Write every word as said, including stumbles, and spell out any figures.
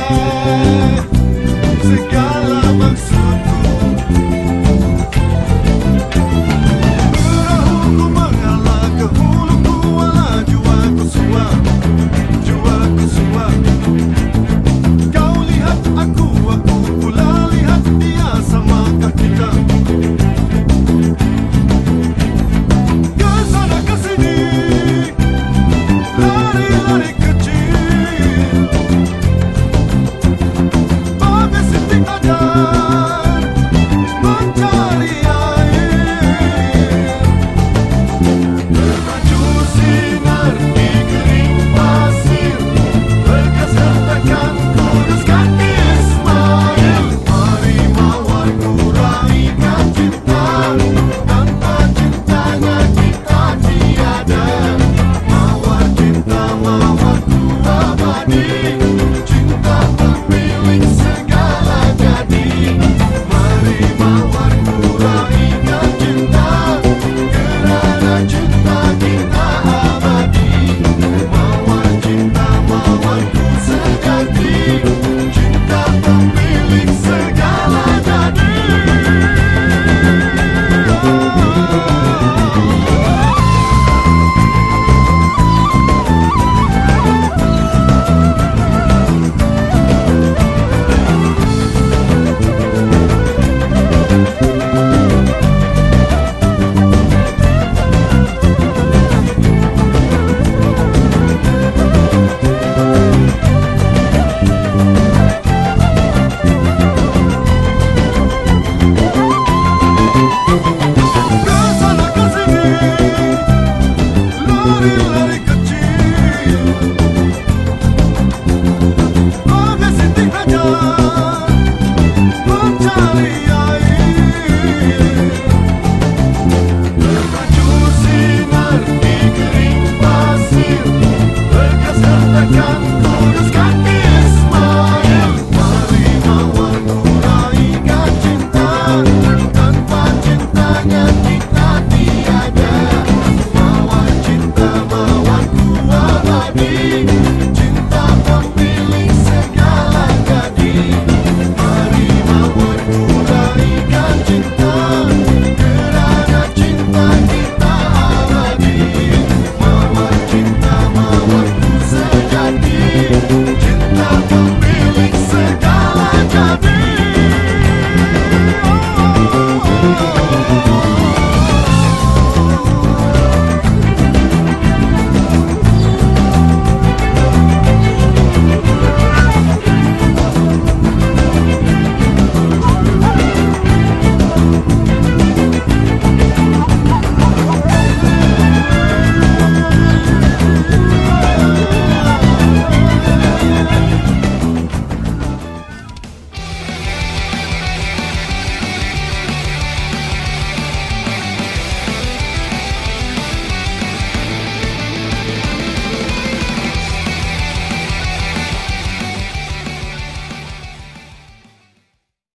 segala maksudku. Perahuku mengalah ke huluku, walau jiwaku sua, jiwaku sua. Kau lihat aku, aku pula lihat dia, samakah kita? Kesana kesini, lari-lari kecil, bagai siti ajar mencari air. Termaju sinar di kering pasir, bekas hentakan kuduskan Ismail. Mari mawar kuraikan cinta, tanpa cintanya kita tiada. Mawar cinta, mawarku abadi, cinta pemilik segala jadi. Mari mawar kuraikan cinta, kerana cinta kita abadi. Mawar cinta, mawarku sejati, cinta pemilik segala jadi. Kesana kesini, lari-lari kecil, bagai siti ajar mencari air. Termaju sinar di kering pasir, bekas hentakan kuduskan Ismail. Mari mawar kuraikan cinta, tanpa cintanya kita tiada. Mawar cinta, mawarku abadi,